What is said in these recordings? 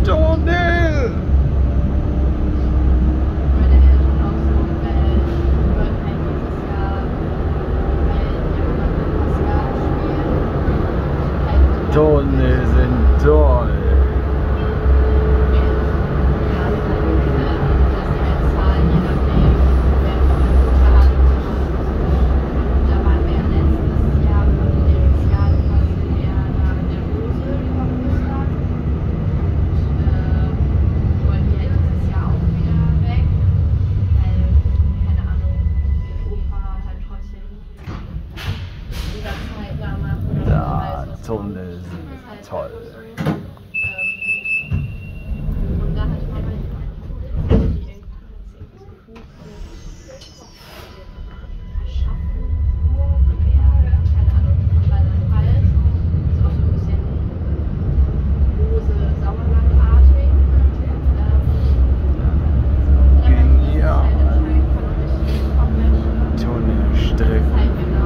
Tunnel! Meine Eltern auch so, weil wir wollten halt dieses Jahr, weil Pascal spielt, halt Tunnel sind toll. Ja, Tunnel sind toll. Und da hatte Mama die irgendwann Aschaffenburg, keine Ahnung, von Rheinland-Pfalz. Ist auch so ein bisschen Rose-Sauerland-artig. Genial. Tunnelstrecke.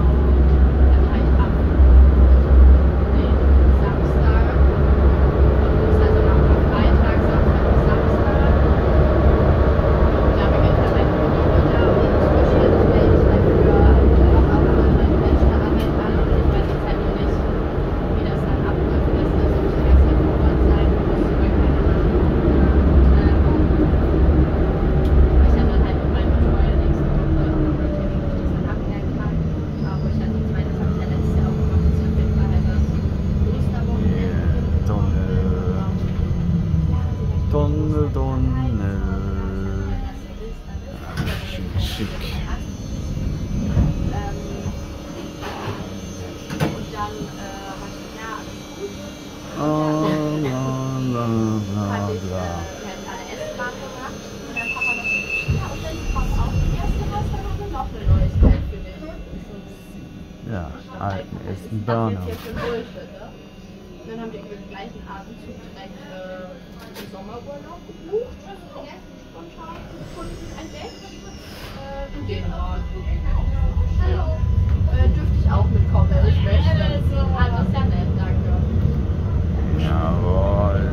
Tunnel. Schick. Und dann war ich ja alles gut. Hatte ich eine S-Bahn gemacht und dann Papa noch so, ja, und dann kommt auch das erste Haus, dann haben wir noch eine Neuigkeit für dich. Ja, alten ersten Das Burner. ist jetzt hier für Bullshit, ne? Und dann haben wir im gleichen Atemzug direkt den Sommerurlaub gebucht, auch spontan gefunden, entdeckt. In Dänemark. Hallo. Dürfte ich auch mitkommen, wenn ich möchte. Also ist ja nett, danke. Jawohl.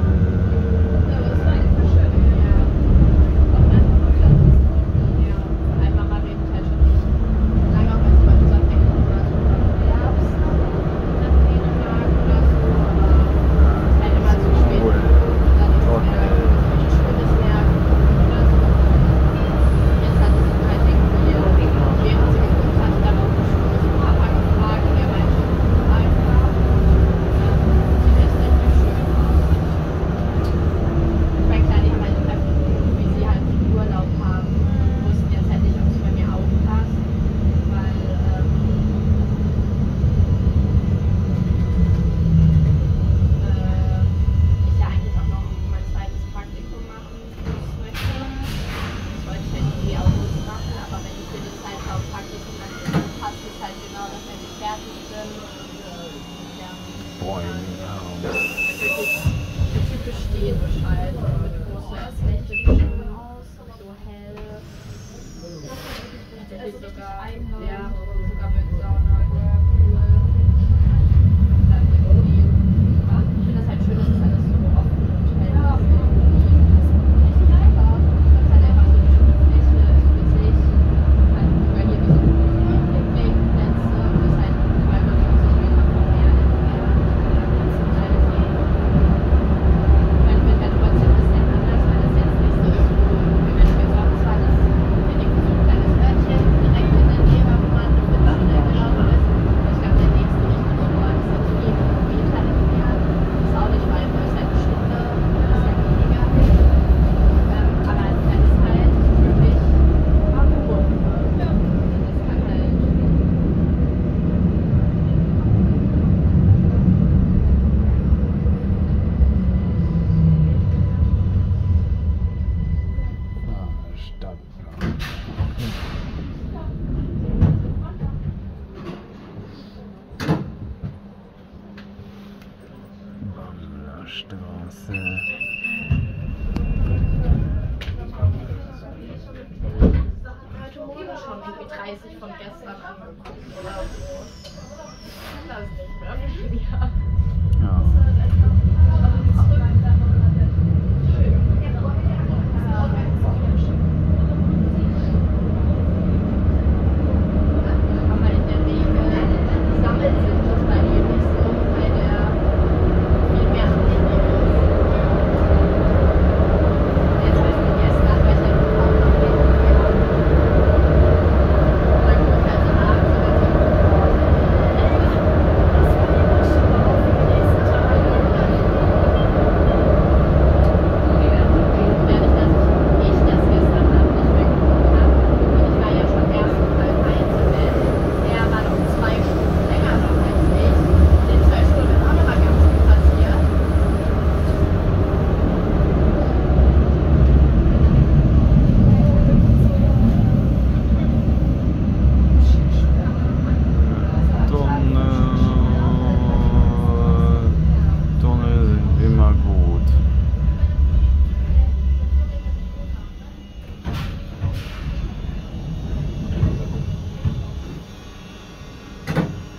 Einfach mal wegen Tasche nicht. Lange auch als man gesagt hätte, oder so Herbst nach Dänemark oder so, aber es ist halt immer zu spät. Cool. Dann ist es wieder schönes Werk oder so. Jetzt hat es halt irgendwie, während sie geguckt hat, dann auch ein schönes Papa gefragt und er meinte, einfach. Sieht echt richtig schön aus. Ich meine, klar, die haben halt einfach geguckt, wie sie halt Urlaub haben. Wussten jetzt halt nicht, ob es bei mir auch passt, weil ich ja eigentlich auch noch mein zweites Praktikum machen möchte. Das wollte ich halt irgendwie August machen, aber wenn ich für den Zeitraum Praktikum dann passt es halt genau, dass wenn ich fertig bin und ja. Wirklich so typisch Stehbescheid mit großer Fläche, so hell. Tatsächlich sogar, ja, sogar mit Sauna, Whirlpool. Und dann irgendwie, ich finde das halt schön, dass es alles so offen und hell ist. Echt einfach. Das hat einfach so eine schöne Fläche für sich. Halt sogar hier wie so Picknickplätze, das halt 350 Meter vom Meer entfernt. Zum Teil sehen. Man wird ja trotzdem ein bisschen anders, weil das jetzt nicht so ist, wie wenn wir sonst war, das ja irgendwie so ein kleines Örtchen direkt in der Nähe war,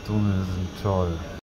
Tunnel sind toll.